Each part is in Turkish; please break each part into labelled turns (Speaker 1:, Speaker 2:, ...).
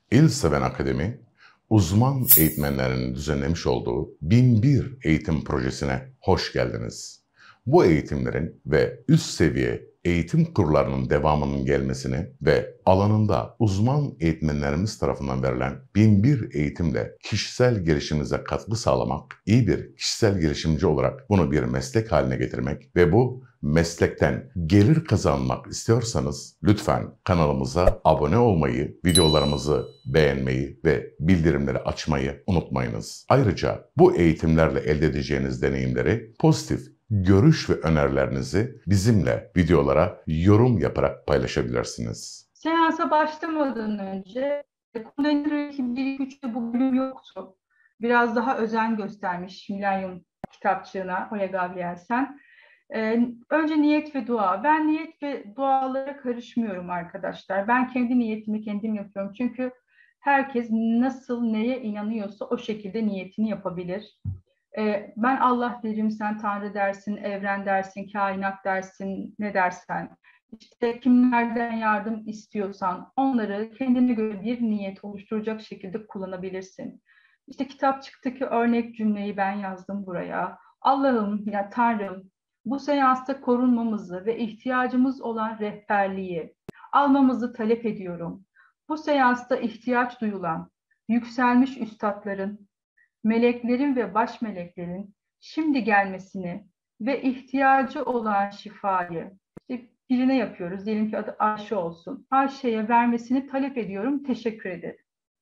Speaker 1: İl Akademi, uzman eğitmenlerin düzenlemiş olduğu 1001 eğitim projesine hoş geldiniz. Bu eğitimlerin ve üst seviye eğitim kurlarının devamının gelmesini ve alanında uzman eğitmenlerimiz tarafından verilen 1001 eğitimle kişisel gelişiminize katkı sağlamak, iyi bir kişisel gelişimci olarak bunu bir meslek haline getirmek ve bu meslekten gelir kazanmak istiyorsanız lütfen kanalımıza abone olmayı, videolarımızı beğenmeyi ve bildirimleri açmayı unutmayınız. Ayrıca bu eğitimlerle elde edeceğiniz deneyimleri, pozitif görüş ve önerilerinizi bizimle videolara yorum yaparak paylaşabilirsiniz.
Speaker 2: Seansa başlamadan önce Kundalini 1-2-3'te bu bölüm yoktu. Biraz daha özen göstermiş Milenyum kitapçığına Oya Gabrielsen. Önce niyet ve dua. Ben niyet ve dualara karışmıyorum arkadaşlar. Ben kendi niyetimi kendim yapıyorum. Çünkü herkes nasıl neye inanıyorsa o şekilde niyetini yapabilir. Ben Allah derim, sen Tanrı dersin, evren dersin, kainat dersin, ne dersen. İşte kimlerden yardım istiyorsan onları kendine göre bir niyet oluşturacak şekilde kullanabilirsin. İşte kitapçıktaki örnek cümleyi ben yazdım buraya. Allah'ım ya Tanrım, bu seansta korunmamızı ve ihtiyacımız olan rehberliği almamızı talep ediyorum. Bu seansta ihtiyaç duyulan yükselmiş üstadların, meleklerin ve baş meleklerin şimdi gelmesini ve ihtiyacı olan şifayı, işte birine yapıyoruz, diyelim ki adı Ayşe olsun, Ayşe'ye vermesini talep ediyorum, teşekkür ederim.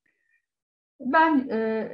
Speaker 2: Ben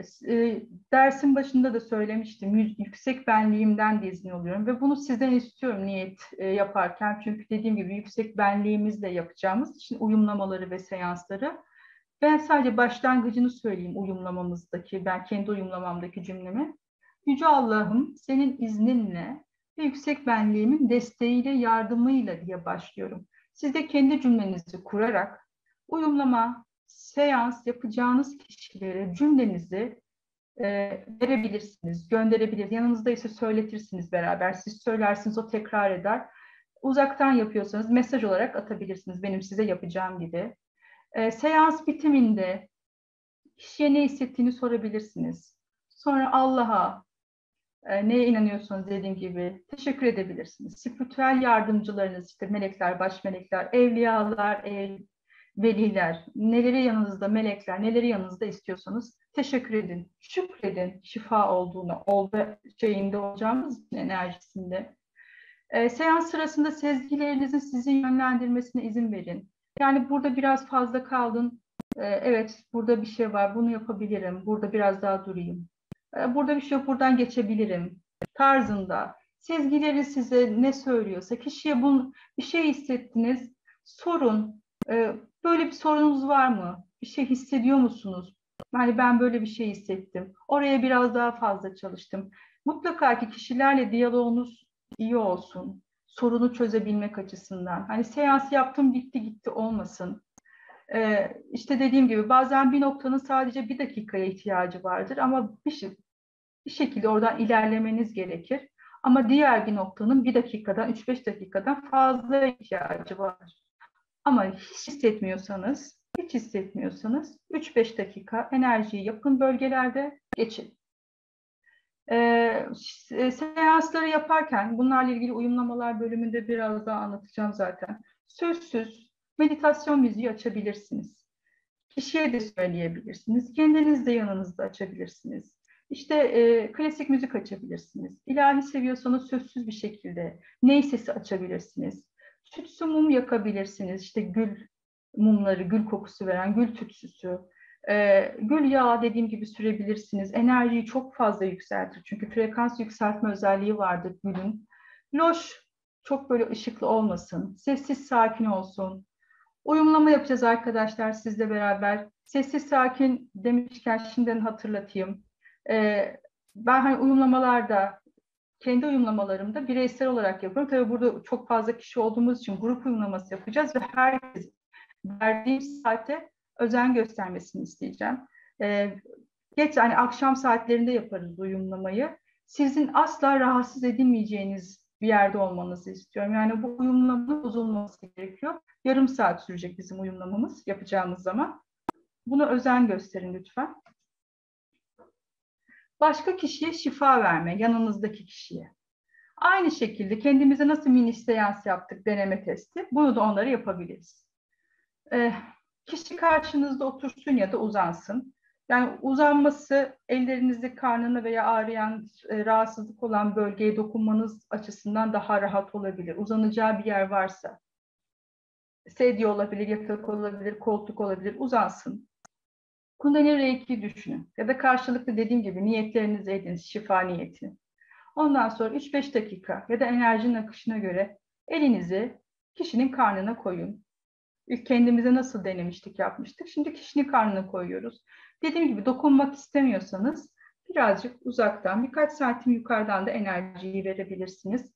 Speaker 2: dersin başında da söylemiştim, yüksek benliğimden de izin alıyorum ve bunu sizden istiyorum niyet yaparken. Çünkü dediğim gibi yüksek benliğimizle yapacağımız için uyumlamaları ve seansları. Ben sadece başlangıcını söyleyeyim uyumlamamızdaki, ben kendi uyumlamamdaki cümlemi. Yüce Allah'ım, senin izninle ve yüksek benliğimin desteğiyle, yardımıyla diye başlıyorum. Siz de kendi cümlenizi kurarak uyumlama, seans yapacağınız kişilere cümlenizi verebilirsiniz, gönderebilirsiniz. Yanınızda ise söyletirsiniz beraber. Siz söylersiniz, o tekrar eder. Uzaktan yapıyorsanız mesaj olarak atabilirsiniz benim size yapacağım gibi. Seans bitiminde kişiye ne hissettiğini sorabilirsiniz. Sonra Allah'a, neye inanıyorsanız dediğim gibi teşekkür edebilirsiniz. Spiritüel yardımcılarınız, işte melekler, baş melekler, evliyalar, veliler, neleri yanınızda melekler, neleri yanınızda istiyorsanız teşekkür edin, şükredin şifa olduğunu, şeyinde olacağımız enerjisinde. Seans sırasında sezgilerinizin sizi yönlendirmesine izin verin. Yani burada biraz fazla kaldın, evet burada bir şey var, bunu yapabilirim, burada biraz daha durayım. Burada bir şey yok, buradan geçebilirim tarzında. Sezgileri size ne söylüyorsa, kişiye bir şey hissettiniz, sorun. Böyle bir sorunuz var mı? Bir şey hissediyor musunuz? Yani ben böyle bir şey hissettim. Oraya biraz daha fazla çalıştım. Mutlaka ki kişilerle diyaloğunuz iyi olsun. Sorunu çözebilmek açısından. Hani seans yaptım bitti gitti olmasın. İşte dediğim gibi bazen bir noktanın sadece bir dakikaya ihtiyacı vardır ama bir şekilde oradan ilerlemeniz gerekir. Ama diğer bir noktanın bir dakikadan, 3-5 dakikadan fazla ihtiyacı var. Ama hiç hissetmiyorsanız 3-5 dakika enerjiyi yakın bölgelerde geçin. Seansları yaparken bunlarla ilgili uyumlamalar bölümünde biraz daha anlatacağım zaten. Sözsüz meditasyon müziği açabilirsiniz. Kişiye de söyleyebilirsiniz. Kendiniz de yanınızda açabilirsiniz. İşte klasik müzik açabilirsiniz. İlahi seviyorsanız sözsüz bir şekilde ney sesi açabilirsiniz. Tütsü mum yakabilirsiniz. İşte gül mumları, gül kokusu veren gül tütsüsü. Gül yağı dediğim gibi sürebilirsiniz. Enerjiyi çok fazla yükseltir. Çünkü frekans yükseltme özelliği vardır gülün. Loş, çok böyle ışıklı olmasın. Sessiz, sakin olsun. Uyumlama yapacağız arkadaşlar sizle beraber. Sessiz sakin demişken şimdiden hatırlatayım. Ben hani uyumlamalarda, kendi uyumlamalarımda bireysel olarak yapıyorum. Tabii burada çok fazla kişi olduğumuz için grup uyumlaması yapacağız ve herkes verdiğim saate özen göstermesini isteyeceğim. Ee, hani akşam saatlerinde yaparız uyumlamayı. Sizin asla rahatsız edilmeyeceğiniz bir yerde olmanızı istiyorum. Yani bu uyumlamanın bozulması gerekiyor. Yarım saat sürecek bizim uyumlamamız yapacağımız zaman. Buna özen gösterin lütfen. Başka kişiye şifa verme, yanınızdaki kişiye. Aynı şekilde kendimize nasıl mini seans yaptık, deneme testi, bunu da onları yapabiliriz. Kişi karşınızda otursun ya da uzansın. Yani uzanması ellerinizde karnına veya ağrıyan, rahatsızlık olan bölgeye dokunmanız açısından daha rahat olabilir. Uzanacağı bir yer varsa, sedye olabilir, yatak olabilir, koltuk olabilir, uzansın. Kundalini Reiki düşünün ya da karşılıklı dediğim gibi niyetlerinizi edin, şifa niyeti. Ondan sonra 3-5 dakika ya da enerjinin akışına göre elinizi kişinin karnına koyun. İlk kendimize nasıl denemiştik, yapmıştık. Şimdi kişinin karnına koyuyoruz. Dediğim gibi dokunmak istemiyorsanız birazcık uzaktan, birkaç santim yukarıdan da enerjiyi verebilirsiniz.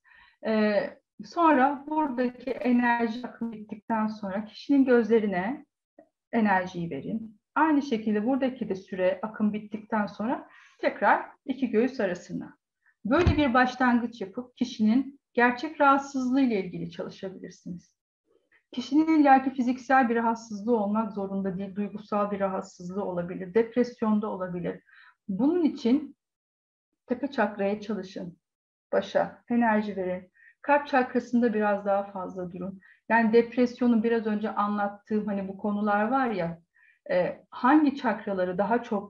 Speaker 2: Sonra buradaki enerji akımı bittikten sonra kişinin gözlerine enerjiyi verin. Aynı şekilde buradaki de süre akım bittikten sonra tekrar iki göğüs arasına. Böyle bir başlangıç yapıp kişinin gerçek rahatsızlığı ile ilgili çalışabilirsiniz. Kişinin illaki fiziksel bir rahatsızlığı olmak zorunda değil, duygusal bir rahatsızlığı olabilir, depresyonda olabilir. Bunun için tepe çakraya çalışın, başa enerji verin. Kalp çakrasında biraz daha fazla durun. Yani depresyonu biraz önce anlattığım hani bu konular var ya, hangi çakraları daha çok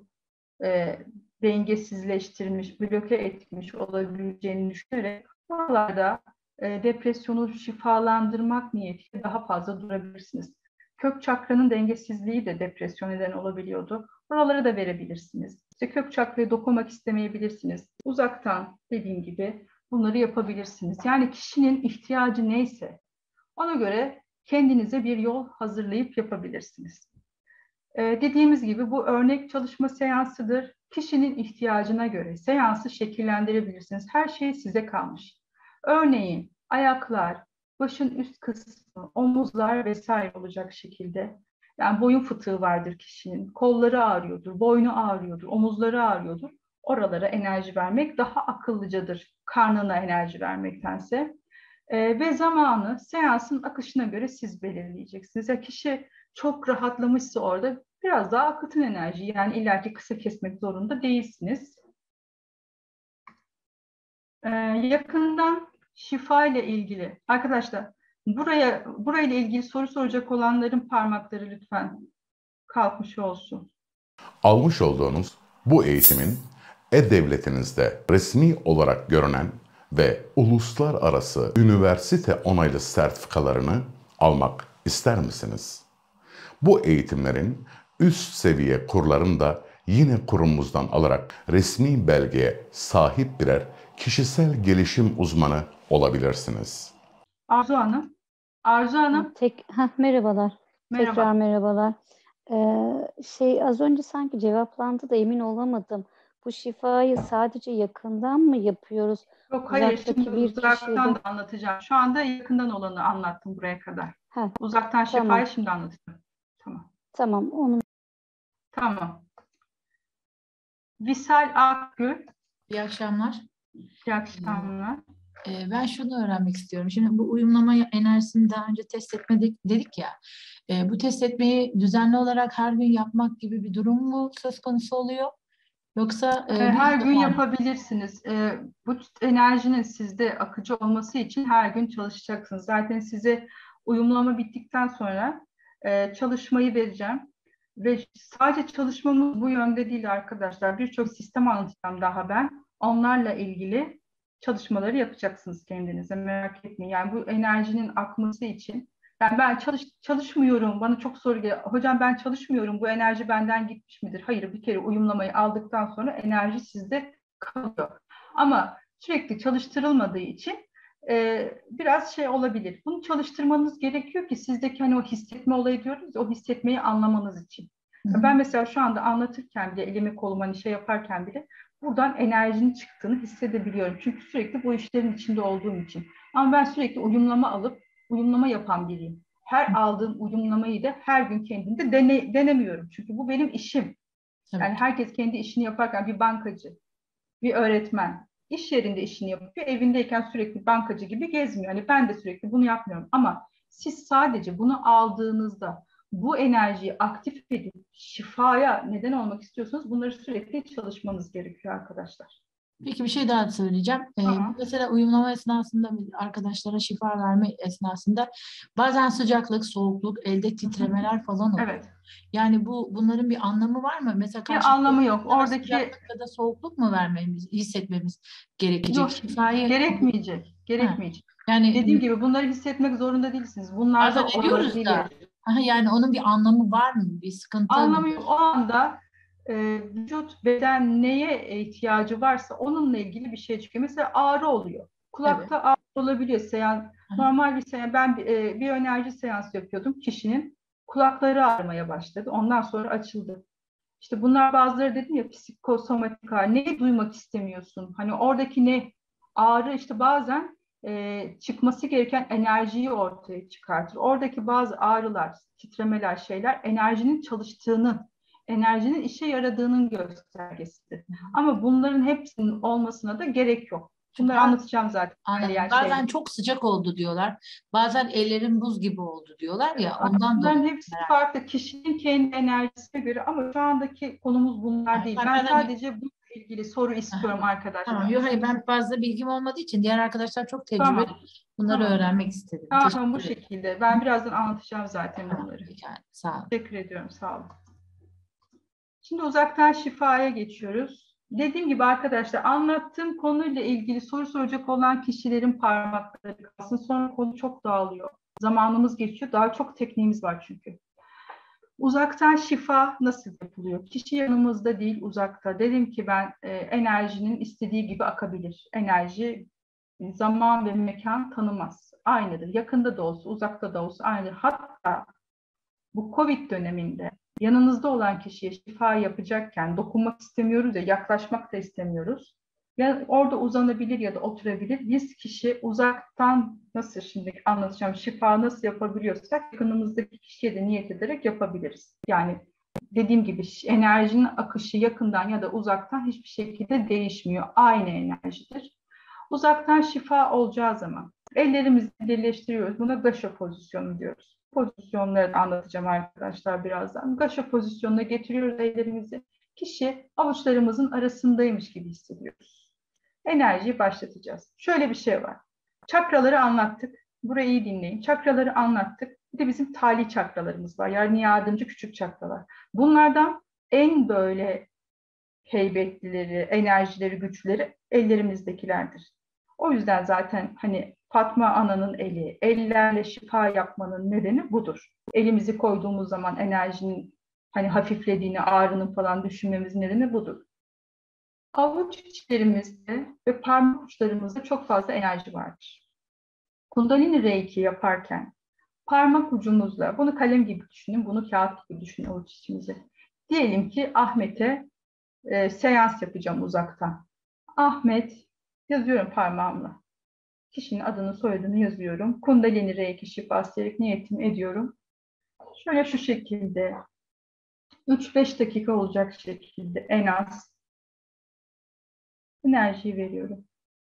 Speaker 2: dengesizleştirmiş, bloke etmiş olabileceğini düşünerek buralarda depresyonu şifalandırmak niyetiyle daha fazla durabilirsiniz. Kök çakranın dengesizliği de depresyon neden olabiliyordu. Buraları da verebilirsiniz. İşte kök çakraya dokunmak istemeyebilirsiniz. Uzaktan dediğim gibi bunları yapabilirsiniz. Yani kişinin ihtiyacı neyse ona göre kendinize bir yol hazırlayıp yapabilirsiniz. Dediğimiz gibi bu örnek çalışma seansıdır. Kişinin ihtiyacına göre seansı şekillendirebilirsiniz. Her şey size kalmış. Örneğin ayaklar, başın üst kısmı, omuzlar vesaire olacak şekilde. Yani boyun fıtığı vardır kişinin. Kolları ağrıyordur, boynu ağrıyordur, omuzları ağrıyordur. Oralara enerji vermek daha akıllıcadır karnına enerji vermektense. Ve zamanı seansın akışına göre siz belirleyeceksiniz. Ya kişi çok rahatlamışsa orada biraz daha akıtın enerji. Yani illaki kısa kesmek zorunda değilsiniz. Yakından şifa ile ilgili arkadaşlar burayla ilgili soru soracak olanların parmakları lütfen kalkmış olsun.
Speaker 1: Almış olduğunuz bu eğitimin e-devletinizde resmi olarak görünen ve uluslararası üniversite onaylı sertifikalarını almak ister misiniz? Bu eğitimlerin üst seviye kurlarını da yine kurumumuzdan alarak resmi belgeye sahip birer kişisel gelişim uzmanı olabilirsiniz.
Speaker 2: Arzu Hanım. Arzu Hanım.
Speaker 3: Merhabalar.
Speaker 2: Merhaba.
Speaker 3: Tekrar merhabalar. Az önce sanki cevaplandı da emin olamadım. Bu şifayı sadece yakından mı yapıyoruz?
Speaker 2: Yok hayır, şimdi uzaktan
Speaker 3: kişide...
Speaker 2: da anlatacağım. Şu anda yakından olanı anlattım buraya kadar. Uzaktan
Speaker 3: tamam.
Speaker 2: şifayı şimdi anlatacağım. Tamam.
Speaker 3: Tamam.
Speaker 2: Tamam. Visal Akgül.
Speaker 4: İyi akşamlar.
Speaker 2: İyi akşamlar.
Speaker 4: Ben şunu öğrenmek istiyorum. Şimdi bu uyumlama enerjisini daha önce test etmedik dedik ya. Bu test etmeyi düzenli olarak her gün yapmak gibi bir durum mu söz konusu oluyor? Yoksa
Speaker 2: her gün yapabilirsiniz. Bu enerjinin sizde akıcı olması için her gün çalışacaksınız. Zaten size uyumlama bittikten sonra çalışmayı vereceğim. Ve sadece çalışmamız bu yönde değil arkadaşlar. Birçok sistem anlatacağım daha ben. Onlarla ilgili çalışmaları yapacaksınız kendinize. Merak etmeyin. Yani bu enerjinin akması için. Yani ben çalışmıyorum. Bana çok soru geliyor. Hocam ben çalışmıyorum. Bu enerji benden gitmiş midir? Hayır. Bir kere uyumlamayı aldıktan sonra enerji sizde kalıyor. Ama sürekli çalıştırılmadığı için biraz şey olabilir. Bunu çalıştırmanız gerekiyor ki sizdeki hani o hissetme olayı diyoruz ya, o hissetmeyi anlamanız için. Ben mesela şu anda anlatırken bile elimi kolumu hani şey yaparken bile buradan enerjinin çıktığını hissedebiliyorum. Çünkü sürekli bu işlerin içinde olduğum için. Ama ben sürekli uyumlama alıp uyumlama yapan biriyim. Her aldığım uyumlamayı da her gün kendimde denemiyorum. Çünkü bu benim işim. Evet. Yani herkes kendi işini yaparken bir bankacı, bir öğretmen iş yerinde işini yapıyor. Evindeyken sürekli bankacı gibi gezmiyor. Hani ben de sürekli bunu yapmıyorum. Ama siz sadece bunu aldığınızda bu enerjiyi aktif edip şifaya neden olmak istiyorsanız bunları sürekli çalışmanız gerekiyor arkadaşlar.
Speaker 4: Peki bir şey daha söyleyeceğim.
Speaker 2: Tamam.
Speaker 4: Mesela uyumlama esnasında arkadaşlara şifa verme esnasında bazen sıcaklık, soğukluk, elde titremeler falan oluyor.
Speaker 2: Evet.
Speaker 4: Yani bunların bir anlamı var mı? Mesela
Speaker 2: Bir anlamı yok.
Speaker 4: karşımızdakine
Speaker 2: Oradaki
Speaker 4: sıcaklık ya da soğukluk mu hissetmemiz gerekecek?
Speaker 2: yok,
Speaker 4: Şifayı
Speaker 2: gerekmeyecek.
Speaker 4: Ha,
Speaker 2: Gerekmeyecek.
Speaker 4: yani
Speaker 2: Dediğim gibi bunları hissetmek zorunda değilsiniz. Bunlar
Speaker 4: bazen
Speaker 2: da
Speaker 4: ediyoruz
Speaker 2: olabilir.
Speaker 4: da. Yani onun bir anlamı var mı? Bir sıkıntı
Speaker 2: Anlamı
Speaker 4: mı?
Speaker 2: yok. O anda vücut, beden neye ihtiyacı varsa onunla ilgili bir şey çıkıyor. Mesela ağrı oluyor. Kulakta ağrı olabiliyor. Normal bir seans. Ben bir enerji seansı yapıyordum. Kişinin kulakları ağrımaya başladı. Ondan sonra açıldı. İşte bunlar bazıları dedim ya, psikosomatik ağrı. Neyi duymak istemiyorsun? Hani oradaki ne? Ağrı işte bazen çıkması gereken enerjiyi ortaya çıkartır. Oradaki bazı ağrılar, titremeler, şeyler enerjinin çalıştığını, enerjinin işe yaradığının göstergesidir. Ama bunların hepsinin olmasına da gerek yok. Bunları anlatacağım zaten.
Speaker 4: Anladım. Bazen çok sıcak oldu diyorlar. Bazen ellerin buz gibi oldu diyorlar ya. Ondan
Speaker 2: bunların
Speaker 4: dolayı.
Speaker 2: hepsi farklı. Kişinin kendi enerjisine göre ama şu andaki konumuz bunlar değil. Ben sadece bununla ilgili soru istiyorum arkadaşlar.
Speaker 4: Tamam. Yok, hayır, ben fazla bilgim olmadığı için diğer arkadaşlar çok tecrübeli.
Speaker 2: Tamam.
Speaker 4: Bunları öğrenmek istedim.
Speaker 2: Tamam, bu şekilde. Ben birazdan anlatacağım zaten bunları.
Speaker 4: Yani, sağ olun.
Speaker 2: Teşekkür ediyorum. Sağ olun. Şimdi uzaktan şifaya geçiyoruz. Dediğim gibi arkadaşlar, anlattığım konuyla ilgili soru soracak olan kişilerin parmakları kalsın. Sonra konu çok dağılıyor. Zamanımız geçiyor. Daha çok tekniğimiz var çünkü. Uzaktan şifa nasıl yapılıyor? Kişi yanımızda değil, uzakta. Dedim ki ben enerjinin istediği gibi akabilir. Enerji zaman ve mekan tanımaz. Aynıdır. Yakında da olsa, uzakta da olsa aynıdır. Hatta bu Covid döneminde yanınızda olan kişiye şifa yapacakken dokunmak istemiyoruz ya, yaklaşmak da istemiyoruz. Ya orada uzanabilir ya da oturabilir. Biz kişi uzaktan nasıl, şimdi anlatacağım, şifa nasıl yapabiliyorsak yakınımızdaki kişiye de niyet ederek yapabiliriz. Yani dediğim gibi enerjinin akışı yakından ya da uzaktan hiçbir şekilde değişmiyor. Aynı enerjidir. Uzaktan şifa olacağı zaman ellerimizi birleştiriyoruz. Buna gaşa pozisyonu diyoruz. Pozisyonları da anlatacağım arkadaşlar birazdan. Gaşa pozisyonuna getiriyoruz ellerimizi. Kişi avuçlarımızın arasındaymış gibi hissediyoruz. Enerjiyi başlatacağız. Şöyle bir şey var. Çakraları anlattık. Burayı iyi dinleyin. Çakraları anlattık. Bir de bizim tali çakralarımız var. Yani yardımcı küçük çakralar. Bunlardan en böyle heybetlileri, enerjileri, güçleri ellerimizdekilerdir. O yüzden zaten hani Fatma Ana'nın eli, ellerle şifa yapmanın nedeni budur. Elimizi koyduğumuz zaman enerjinin hani hafiflediğini, ağrının falan düşünmemizin nedeni budur. Avuç içlerimizde ve parmak uçlarımızda çok fazla enerji vardır. Kundalini Reiki yaparken parmak ucumuzla, bunu kalem gibi düşünün, bunu kağıt gibi düşünün avuç içimizi. Diyelim ki Ahmet'e seans yapacağım uzaktan. Ahmet yazıyorum parmağımla. Kişinin adını, soyadını yazıyorum. Kundalini Reiki şifası diyerek niyetimi ediyorum. Şöyle şu şekilde 3-5 dakika olacak şekilde en az enerjiyi veriyorum.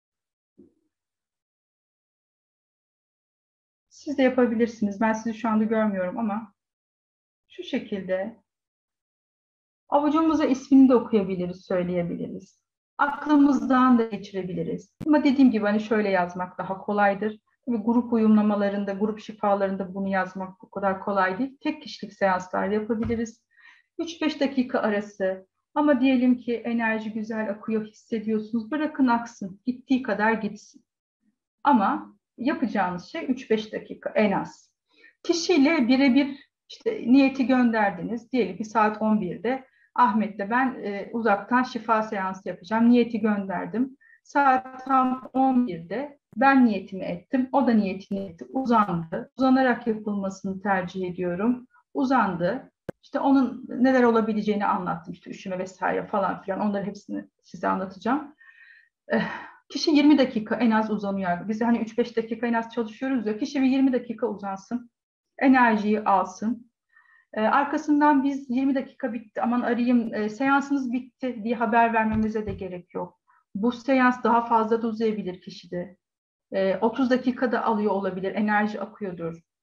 Speaker 2: Siz de yapabilirsiniz. Ben sizi şu anda görmüyorum ama şu şekilde avucumuza ismini de okuyabiliriz, söyleyebiliriz. Aklımızdan da geçirebiliriz. Ama dediğim gibi hani şöyle yazmak daha kolaydır. Tabii grup uyumlamalarında, grup şifalarında bunu yazmak o kadar kolay değil. Tek kişilik seanslar yapabiliriz. 3-5 dakika arası. Ama diyelim ki enerji güzel akıyor, hissediyorsunuz. Bırakın aksın, gittiği kadar gitsin. Ama yapacağınız şey 3-5 dakika en az. Kişiyle birebir işte niyeti gönderdiniz. Diyelim ki saat 11'de Ahmet'le ben uzaktan şifa seansı yapacağım. Niyeti gönderdim. Saat tam 11'de ben niyetimi ettim. O da niyetini etti. Uzandı. Uzanarak yapılmasını tercih ediyorum. Uzandı. İşte onun neler olabileceğini anlattım. İşte üşüme vesaire falan filan. Onların hepsini size anlatacağım. Kişi 20 dakika en az uzanıyor. Biz hani 3-5 dakika en az çalışıyoruz ya. Kişi bir 20 dakika uzansın. Enerjiyi alsın. Arkasından biz 20 dakika bitti, aman arayayım, seansınız bitti diye haber vermemize de gerek yok. Bu seans daha fazla da uzayabilir kişide. 30 dakikada alıyor olabilir, enerji akıyordur.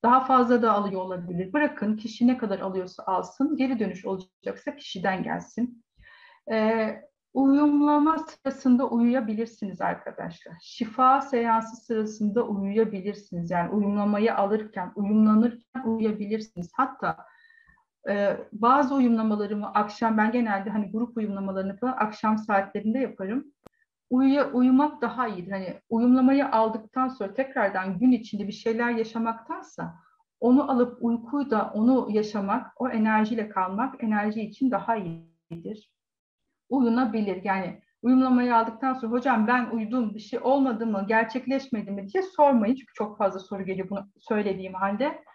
Speaker 2: Daha fazla da alıyor olabilir. Bırakın kişi ne kadar alıyorsa alsın. Geri dönüş olacaksa kişiden gelsin. Uyumlama sırasında uyuyabilirsiniz arkadaşlar. Şifa seansı sırasında uyuyabilirsiniz. Yani uyumlamayı alırken, uyumlanırken uyuyabilirsiniz. Hatta bazı uyumlamalarımı akşam, ben genelde hani grup uyumlamalarını falan akşam saatlerinde yaparım. Uyumak daha iyidir. Hani uyumlamayı aldıktan sonra tekrardan gün içinde bir şeyler yaşamaktansa onu alıp uykuyla onu yaşamak, o enerjiyle kalmak enerji için daha iyidir. Uyunabilir. Yani uyumlamayı aldıktan sonra hocam ben uyudum, bir şey olmadı mı, gerçekleşmedi mi diye sormayın. Çünkü çok fazla soru geliyor bunu söylediğim halde.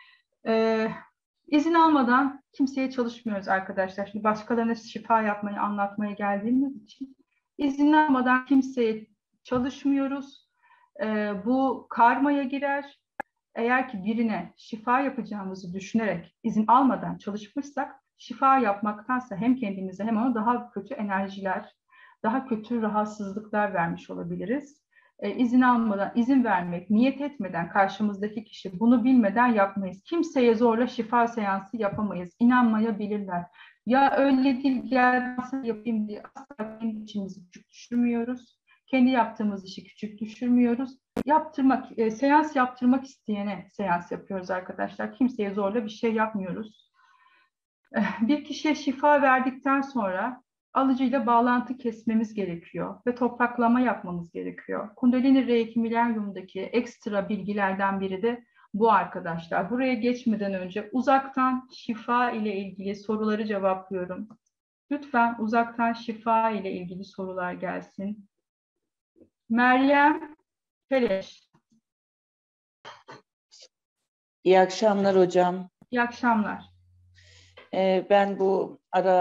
Speaker 2: İzin almadan kimseye çalışmıyoruz arkadaşlar. Şimdi başkalarına şifa yapmayı, anlatmaya geldiğimiz için izin almadan kimseye çalışmıyoruz. Bu karmaya girer. Eğer ki birine şifa yapacağımızı düşünerek izin almadan çalışmışsak, şifa yapmaktansa hem kendimize hem ona daha kötü enerjiler, daha kötü rahatsızlıklar vermiş olabiliriz. İzin almadan, izin vermek, niyet etmeden karşımızdaki kişi bunu bilmeden yapmayız. Kimseye zorla şifa seansı yapamayız. İnanmayabilirler. Ya öyle değil, gel nasıl yapayım diye asla kendi içimizi küçük düşürmüyoruz. Kendi yaptığımız işi küçük düşürmüyoruz. Seans yaptırmak isteyene seans yapıyoruz arkadaşlar. Kimseye zorla bir şey yapmıyoruz. Bir kişiye şifa verdikten sonra alıcıyla bağlantı kesmemiz gerekiyor ve topraklama yapmamız gerekiyor. Kundalini Reiki Milenyum'daki ekstra bilgilerden biri de bu arkadaşlar. Buraya geçmeden önce uzaktan şifa ile ilgili soruları cevaplıyorum. Lütfen uzaktan şifa ile ilgili sorular gelsin. Meryem Keleş.
Speaker 5: İyi akşamlar hocam.
Speaker 2: İyi akşamlar.
Speaker 5: Ben bu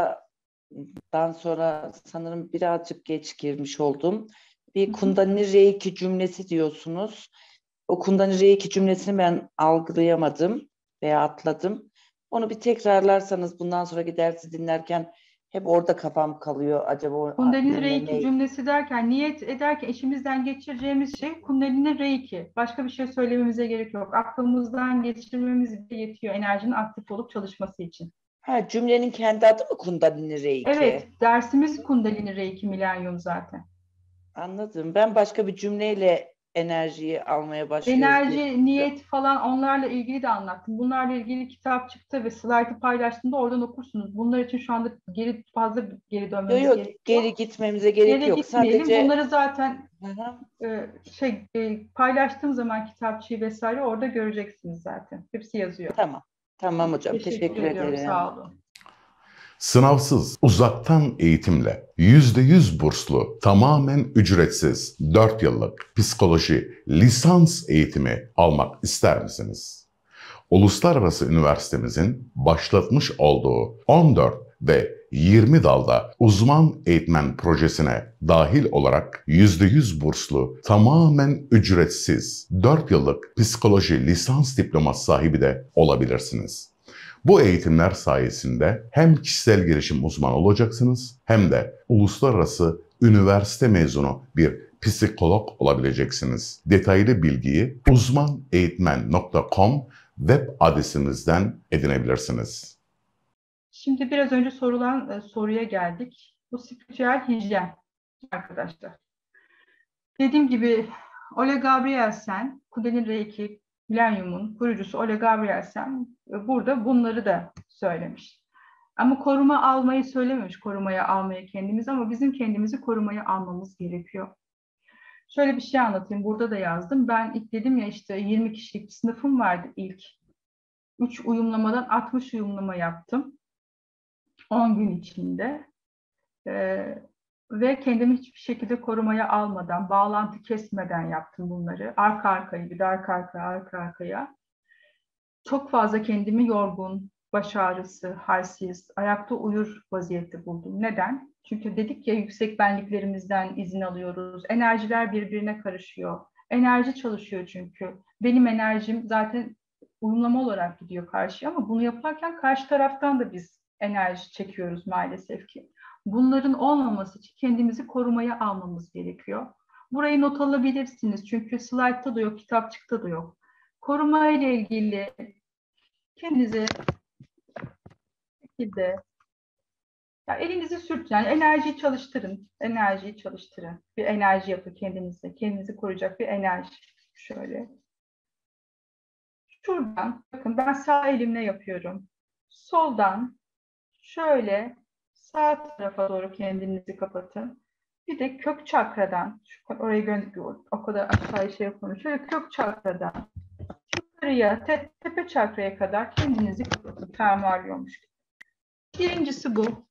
Speaker 5: aradan sonra sanırım birazcık geç girmiş oldum. Bir Kundalini Reiki cümlesi diyorsunuz. O Kundalini Reiki cümlesini ben algılayamadım veya atladım. Onu bir tekrarlarsanız bundan sonraki dersi dinlerken hep orada kafam kalıyor. Acaba o
Speaker 2: Kundalini Reiki cümlesi derken, niyet ederken işimizden geçireceğimiz şey Kundalini Reiki. Başka bir şey söylememize gerek yok. Aklımızdan geçirmemiz de yetiyor enerjinin aktif olup çalışması için.
Speaker 5: Cümlenin kendi adı mı Kundalini Reiki?
Speaker 2: Evet, dersimiz Kundalini Reiki Milenyum zaten.
Speaker 5: Anladım. Ben başka bir cümleyle enerjiyi almaya başlıyorum.
Speaker 2: Enerji, niyet falan onlarla ilgili de anlattım. Bunlarla ilgili kitap çıktı ve slaytı paylaştığımda oradan okursunuz. Bunlar için şu anda fazla geri dönmemiz
Speaker 5: Yok,
Speaker 2: gerekiyor.
Speaker 5: geri gitmemize gerek
Speaker 2: Geri
Speaker 5: yok.
Speaker 2: gitmeyelim.
Speaker 5: Sadece
Speaker 2: Bunları zaten
Speaker 5: Hı-hı.
Speaker 2: Paylaştığım zaman kitapçıyı vesaire orada göreceksiniz zaten. Hepsi yazıyor.
Speaker 5: Tamam hocam.
Speaker 2: Teşekkür ediyorum.
Speaker 5: ederim.
Speaker 2: Sağ olun.
Speaker 1: Sınavsız, uzaktan eğitimle, %100 burslu, tamamen ücretsiz 4 yıllık psikoloji lisans eğitimi almak ister misiniz? Uluslararası üniversitemizin başlatmış olduğu 14 ve 20 dalda uzman eğitmen projesine dahil olarak %100 burslu, tamamen ücretsiz 4 yıllık psikoloji lisans diploması sahibi de olabilirsiniz. Bu eğitimler sayesinde hem kişisel gelişim uzmanı olacaksınız hem de uluslararası üniversite mezunu bir psikolog olabileceksiniz. Detaylı bilgiyi uzmaneğitmen.com web adresimizden edinebilirsiniz.
Speaker 2: Şimdi biraz önce sorulan soruya geldik. Bu spiritüel hijyen arkadaşlar. Dediğim gibi Ole Gabrielsen, Kundalini Reiki Milenyum'un kurucusu Ole Gabrielsen burada bunları da söylemiş. Ama koruma almayı söylememiş, korumaya almayı kendimiz, ama bizim kendimizi korumaya almamız gerekiyor. Şöyle bir şey anlatayım, burada da yazdım. Ben ilk dedim ya işte 20 kişilik bir sınıfım vardı ilk. 3 uyumlamadan 60 uyumlama yaptım. 10 gün içinde. Ve kendimi hiçbir şekilde korumaya almadan, bağlantı kesmeden yaptım bunları. Arka arkaya. Çok fazla kendimi yorgun, baş ağrısı, halsiz, ayakta uyur vaziyette buldum. Neden? Çünkü dedik ya yüksek benliklerimizden izin alıyoruz. Enerjiler birbirine karışıyor. Enerji çalışıyor çünkü. Benim enerjim zaten uyumlama olarak gidiyor karşıya, ama bunu yaparken karşı taraftan da biz enerji çekiyoruz maalesef ki. Bunların olmaması için kendimizi korumaya almamız gerekiyor. Burayı not alabilirsiniz çünkü slaytta da yok, kitapçıkta da yok. koruma ile ilgili kendinize şekilde ya elinizi sürtün. Yani enerjiyi çalıştırın. Enerjiyi çalıştırın. Bir enerji yapın kendinize. Kendinizi koruyacak bir enerji. Şöyle. Şuradan, bakın ben sağ elimle yapıyorum. Soldan şöyle sağ tarafa doğru kendinizi kapatın. Bir de kök çakradan, orayı gönderiyor, o kadar aşağıya şey yapıyorum. Şöyle kök çakradan yukarıya, tepe çakraya kadar kendinizi kapatın. Fermuarlıyormuş gibi. Birincisi bu.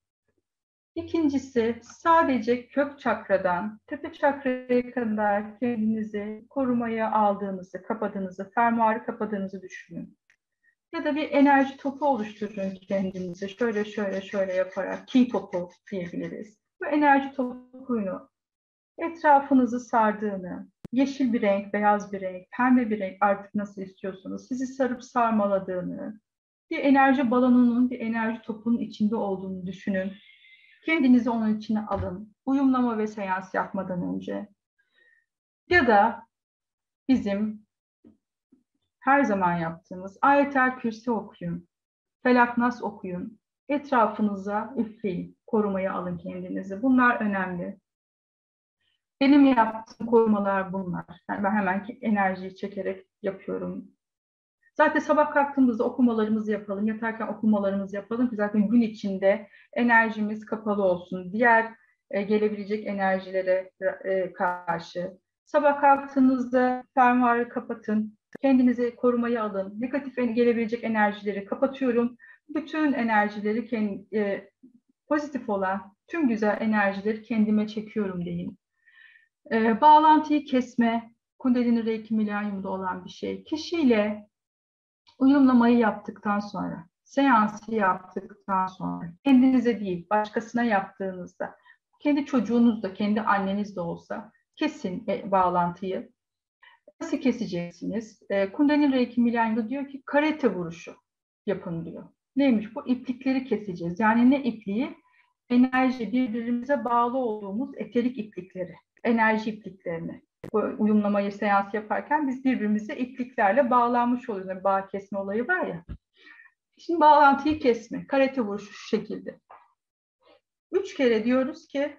Speaker 2: İkincisi sadece kök çakradan tepe çakraya kadar kendinizi korumaya aldığınızı, kapadığınızı, fermuarı kapadığınızı düşünün. Ya da bir enerji topu oluşturun kendinize. Şöyle yaparak ki topu diyebiliriz. Bu enerji topunu etrafınızı sardığını, yeşil bir renk, beyaz bir renk, pembe bir renk artık nasıl istiyorsunuz, sizi sarıp sarmaladığını, bir enerji balonunun, bir enerji topunun içinde olduğunu düşünün. Kendinizi onun içine alın. Uyumlama ve seans yapmadan önce. Ya da bizim her zaman yaptığımız Ayetel Kürsi okuyun. Felak Nas okuyun. Etrafınıza üfleyin. Korumaya alın kendinizi. Bunlar önemli. Benim yaptığım korumalar bunlar. Yani ben hemen enerjiyi çekerek yapıyorum. Zaten sabah kalktığımızda okumalarımızı yapalım. Yatarken okumalarımızı yapalım ki zaten gün içinde enerjimiz kapalı olsun. Diğer gelebilecek enerjilere karşı. Sabah kalktığınızda fermuarı kapatın. Kendinizi korumaya alın. Negatif gelebilecek enerjileri kapatıyorum. Bütün enerjileri, pozitif olan tüm güzel enerjileri kendime çekiyorum deyin. Bağlantıyı kesme, Kundalini Reiki Milenyum'da olan bir şey. Kişiyle uyumlamayı yaptıktan sonra, seansı yaptıktan sonra, kendinize değil, başkasına yaptığınızda, kendi çocuğunuz da, kendi anneniz de olsa kesin bağlantıyı. Nasıl keseceksiniz? Kundalini Reiki Milenyum'da diyor ki karate vuruşu yapın diyor. Neymiş bu? İplikleri keseceğiz. Yani ne ipliği? Enerji, birbirimize bağlı olduğumuz eterik iplikleri, enerji ipliklerini. Bu uyumlamayı seans yaparken biz birbirimize ipliklerle bağlanmış oluyoruz. Yani bağ kesme olayı var ya. Şimdi bağlantıyı kesme. Karate vuruşu şu şekilde. 3 kere diyoruz ki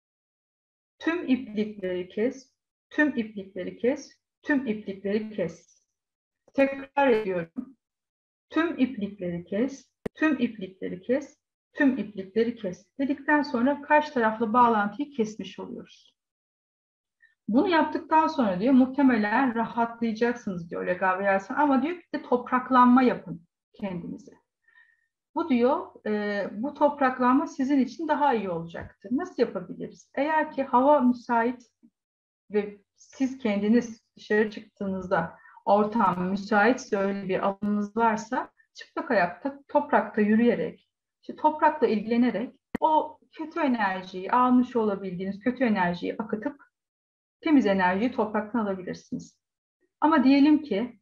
Speaker 2: tüm iplikleri kes, tüm iplikleri kes, tüm iplikleri kes. Tekrar ediyorum. Tüm iplikleri kes, tüm iplikleri kes, tüm iplikleri kes. Dedikten sonra karşı tarafla bağlantıyı kesmiş oluyoruz. Bunu yaptıktan sonra diyor muhtemelen rahatlayacaksınız diyor Regabi Yersen ama diyor ki de topraklanma yapın kendinize. Bu diyor bu topraklanma sizin için daha iyi olacaktır. Nasıl yapabiliriz? Eğer ki hava müsait ve siz kendiniz dışarı çıktığınızda ortam müsaitse öyle bir alanınız varsa çıplak ayakta toprakta yürüyerek, işte toprakla ilgilenerek o kötü enerjiyi almış olabildiğiniz kötü enerjiyi akıtıp temiz enerjiyi topraktan alabilirsiniz. Ama diyelim ki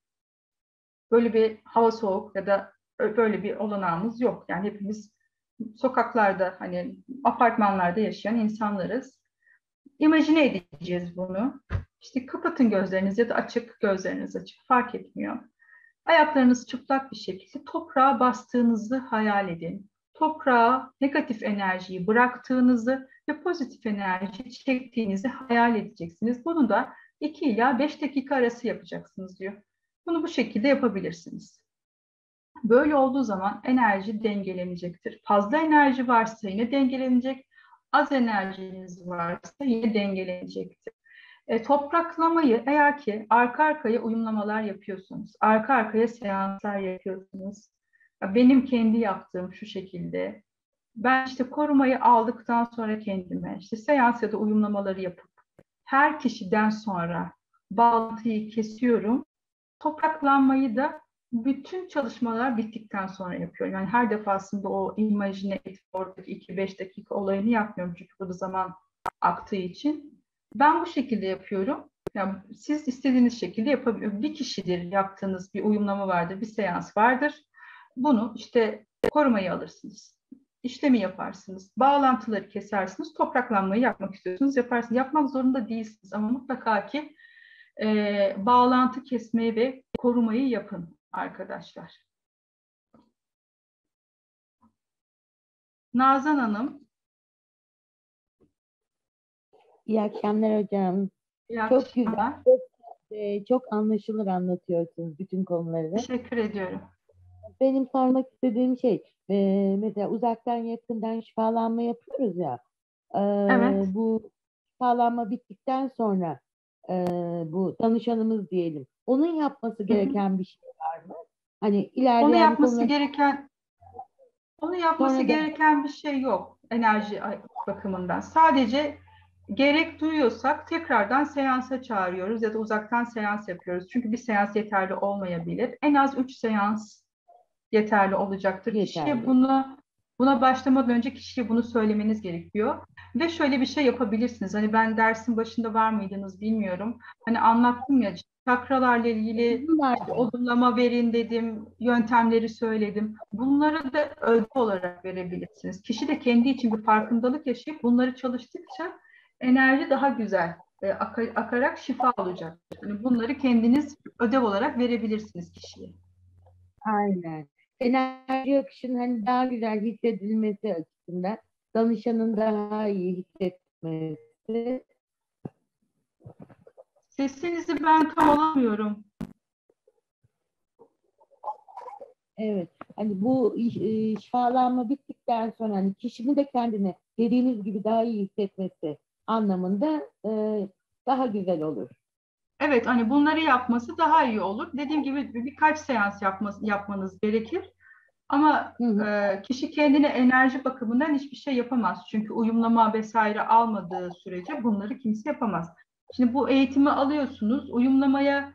Speaker 2: böyle bir hava soğuk ya da böyle bir olanağımız yok. Yani hepimiz sokaklarda hani apartmanlarda yaşayan insanlarız. İmajine edeceğiz bunu. İşte kapatın gözlerinizi ya da açık gözleriniz açık fark etmiyor. Ayaklarınız çıplak bir şekilde toprağa bastığınızı hayal edin. Toprağa negatif enerjiyi bıraktığınızı ve pozitif enerji çektiğinizi hayal edeceksiniz. Bunu da 2 ila 5 dakika arası yapacaksınız diyor. Bunu bu şekilde yapabilirsiniz. Böyle olduğu zaman enerji dengelenecektir. Fazla enerji varsa yine dengelenecek. Az enerjiniz varsa yine dengelenecektir. Topraklamayı eğer ki arka arkaya uyumlamalar yapıyorsunuz, arka arkaya seanslar yapıyorsunuz. Benim kendi yaptığım şu şekilde. Ben işte korumayı aldıktan sonra kendime işte seans ya da uyumlamaları yapıp her kişiden sonra bağlantıyı kesiyorum. Topraklanmayı da bütün çalışmalar bittikten sonra yapıyorum. Yani her defasında o imajine et, oradaki 2-5 dakika olayını yapmıyorum çünkü bu da zaman aktığı için. Ben bu şekilde yapıyorum. Yani siz istediğiniz şekilde yapabilirsiniz. Bir kişidir yaptığınız bir uyumlama vardır, bir seans vardır. Bunu işte korumayı alırsınız. İşlemi yaparsınız. Bağlantıları kesersiniz. Topraklanmayı yapmak istiyorsunuz. Yaparsınız. Yapmak zorunda değilsiniz ama mutlaka ki bağlantı kesmeyi ve korumayı yapın arkadaşlar. Nazan Hanım.
Speaker 6: İyi akşamlar hocam.
Speaker 2: İyi
Speaker 6: Çok güzel,
Speaker 2: akşamlar.
Speaker 6: çok anlaşılır anlatıyorsunuz bütün konuları.
Speaker 2: Teşekkür ediyorum.
Speaker 6: Benim sormak istediğim şey, mesela uzaktan yakından şifalanma yapıyoruz ya.
Speaker 2: Evet.
Speaker 6: Bu şifalanma bittikten sonra bu danışanımız diyelim, onun yapması gereken bir şey var mı? Hani
Speaker 2: Onu
Speaker 6: ilerleyen
Speaker 2: yapması
Speaker 6: konular
Speaker 2: gereken
Speaker 6: sonra da
Speaker 2: bir şey yok enerji bakımından. Sadece gerek duyuyorsak tekrardan seansa çağırıyoruz ya da uzaktan seans yapıyoruz. Çünkü bir seans yeterli olmayabilir. En az 3 seans yeterli olacaktır. Kişiye
Speaker 6: yeterli.
Speaker 2: buna başlamadan önce kişiye bunu söylemeniz gerekiyor. Ve şöyle bir şey yapabilirsiniz. Hani ben dersin başında var mıydınız bilmiyorum. Hani anlattım ya, çakralarla ilgili işte olumlama verin dedim, yöntemleri söyledim. Bunları da ödül olarak verebilirsiniz. Kişi de kendi için bir farkındalık yaşayıp bunları çalıştıkça enerji daha güzel akarak şifa olacak. Yani bunları kendiniz ödev olarak verebilirsiniz kişiye.
Speaker 6: Aynen. Enerji akışının hani daha güzel hissedilmesi açısından danışanın daha iyi hissetmesi.
Speaker 2: Sesinizi ben tam alamıyorum.
Speaker 6: Evet. Hani bu şifalanma bittikten sonra hani kişinin de kendini dediğiniz gibi daha iyi hissetmesi anlamında daha güzel olur.
Speaker 2: Evet, hani bunları yapması daha iyi olur. Dediğim gibi birkaç seans yapmanız gerekir. Ama
Speaker 6: Hı hı.
Speaker 2: kişi kendine enerji bakımından hiçbir şey yapamaz. Çünkü uyumlama vesaire almadığı sürece bunları kimse yapamaz. Şimdi bu eğitimi alıyorsunuz. Uyumlamaya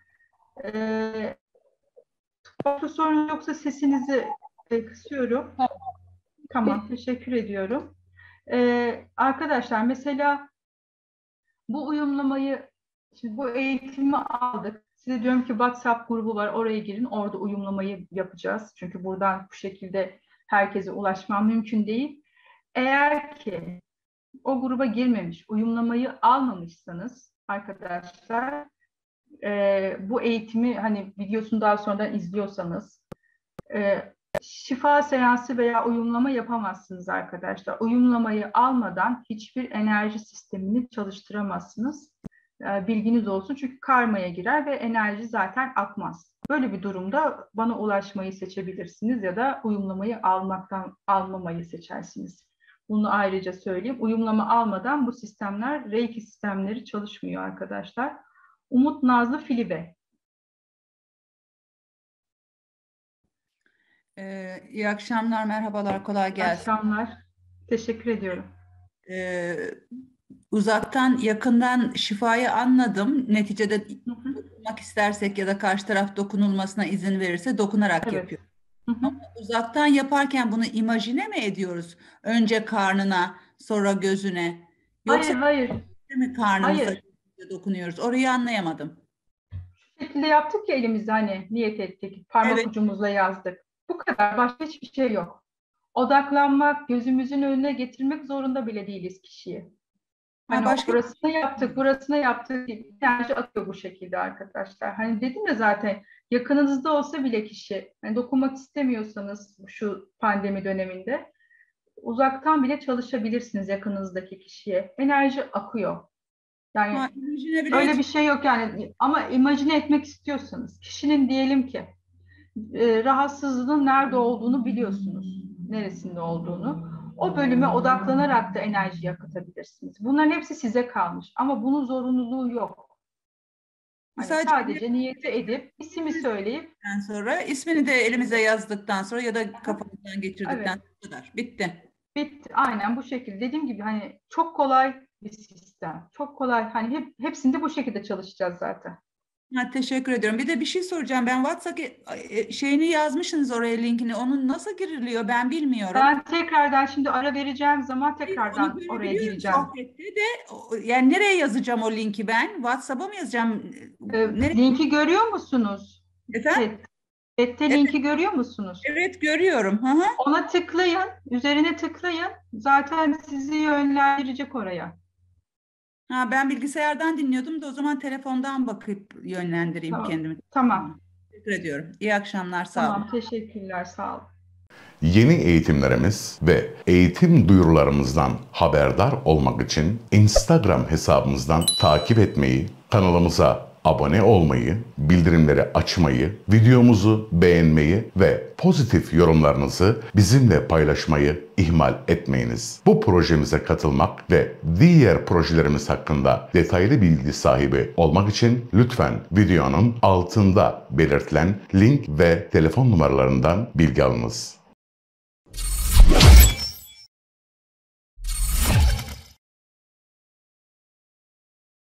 Speaker 2: başka sorun yoksa sesinizi kısıyorum. Tamam, teşekkür ediyorum. Arkadaşlar mesela bu uyumlamayı, şimdi bu eğitimi aldık. Size diyorum ki WhatsApp grubu var, oraya girin, orada uyumlamayı yapacağız. Çünkü buradan bu şekilde herkese ulaşmam mümkün değil. Eğer ki o gruba girmemiş, uyumlamayı almamışsanız arkadaşlar, bu eğitimi hani videosunu daha sonradan izliyorsanız, şifa seansı veya uyumlama yapamazsınız arkadaşlar. Uyumlamayı almadan hiçbir enerji sistemini çalıştıramazsınız. Bilginiz olsun, çünkü karmaya girer ve enerji zaten akmaz. Böyle bir durumda bana ulaşmayı seçebilirsiniz ya da uyumlamayı almamayı seçersiniz. Bunu ayrıca söyleyeyim. Uyumlama almadan bu sistemler, Reiki sistemleri çalışmıyor arkadaşlar. Umut Nazlı Filibe.
Speaker 7: İyi akşamlar, merhabalar, kolay gelsin.
Speaker 2: Akşamlar. Teşekkür ediyorum.
Speaker 7: Uzaktan, yakından şifayı anladım. Neticede dokunmak istersek ya da karşı taraf dokunulmasına izin verirse dokunarak
Speaker 2: Evet.
Speaker 7: yapıyor. Ama uzaktan yaparken bunu imajine mi ediyoruz? Önce karnına, sonra gözüne. Yoksa
Speaker 2: Hayır.
Speaker 7: mi karnımıza
Speaker 2: Hayır.
Speaker 7: dokunuyoruz? Orayı anlayamadım.
Speaker 2: Şu şekilde yaptık ya, elimizde hani niyet ettik, parmak
Speaker 7: Evet.
Speaker 2: ucumuzla yazdık. Bu kadar, başka hiçbir şey yok. Odaklanmak, gözümüzün önüne getirmek zorunda bile değiliz kişiyi. Hani
Speaker 7: Başka
Speaker 2: burasını yaptık, enerji akıyor bu şekilde arkadaşlar. Hani dedim ya zaten, yakınınızda olsa bile kişi, hani dokunmak istemiyorsanız şu pandemi döneminde uzaktan bile çalışabilirsiniz yakınınızdaki kişiye. Enerji akıyor. Yani
Speaker 7: imajine bile
Speaker 2: öyle bir şey yok yani, ama imajine etmek istiyorsanız, kişinin diyelim ki rahatsızlığın nerede olduğunu biliyorsunuz, neresinde olduğunu. O bölüme odaklanarak da enerji akıtabilirsiniz. Bunların hepsi size kalmış ama bunun zorunluluğu yok. Hani sadece niyeti edip, ismi söyleyip
Speaker 7: sonra ismini de elimize yazdıktan sonra ya da kafamızdan geçirdikten
Speaker 2: evet,
Speaker 7: kadar bitti.
Speaker 2: bitti. Aynen bu şekilde. Dediğim gibi hani çok kolay bir sistem. Çok kolay. Hani hepsinde bu şekilde çalışacağız zaten.
Speaker 7: Teşekkür ediyorum. Bir de bir şey soracağım. Ben WhatsApp şeyini yazmışsınız oraya, linkini. Onun nasıl giriliyor ben bilmiyorum.
Speaker 2: Ben tekrardan şimdi ara vereceğim zaman
Speaker 7: Onu
Speaker 2: tekrardan oraya
Speaker 7: görebiliyorum
Speaker 2: gireceğim.
Speaker 7: sohbette de. Yani nereye yazacağım o linki ben? WhatsApp'a mı yazacağım?
Speaker 2: Linki görüyor musunuz?
Speaker 7: Efendim?
Speaker 2: Chat'te linki görüyor musunuz?
Speaker 7: Evet görüyorum. Hı hı.
Speaker 2: Ona tıklayın, üzerine tıklayın. Zaten sizi yönlendirecek oraya.
Speaker 7: Ha, ben bilgisayardan dinliyordum da o zaman telefondan bakıp yönlendireyim
Speaker 2: Tamam.
Speaker 7: kendimi.
Speaker 2: Tamam.
Speaker 7: Teşekkür ediyorum. İyi akşamlar, sağ olun.
Speaker 2: Tamam. Teşekkürler. Sağ olun.
Speaker 1: Yeni eğitimlerimiz ve eğitim duyurularımızdan haberdar olmak için Instagram hesabımızdan takip etmeyi, kanalımıza abone olmayı, bildirimleri açmayı, videomuzu beğenmeyi ve pozitif yorumlarınızı bizimle paylaşmayı ihmal etmeyiniz. Bu projemize katılmak ve diğer projelerimiz hakkında detaylı bilgi sahibi olmak için lütfen videonun altında belirtilen link ve telefon numaralarından bilgi alınız.